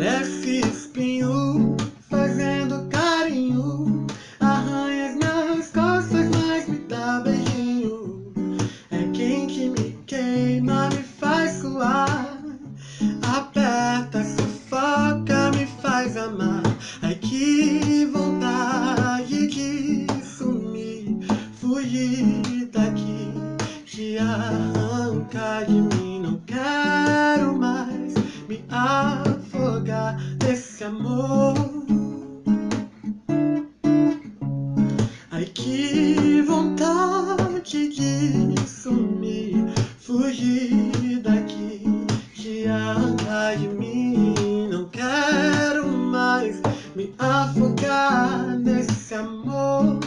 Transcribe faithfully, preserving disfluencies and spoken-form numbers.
Parece espinho fazendo carinho, arranha as minhas costas, mas me dá beijinho. É quente, me queima, me faz suar, aperta, sufoca, me faz amar. Ai, que vontade de sumir, fugir daqui, te arrancar de mim. Não quero mais me afogar nesse amor. Ai, que vontade de sumir, fugir daqui, te arrancar de mim. Não quero mais me afogar nesse amor.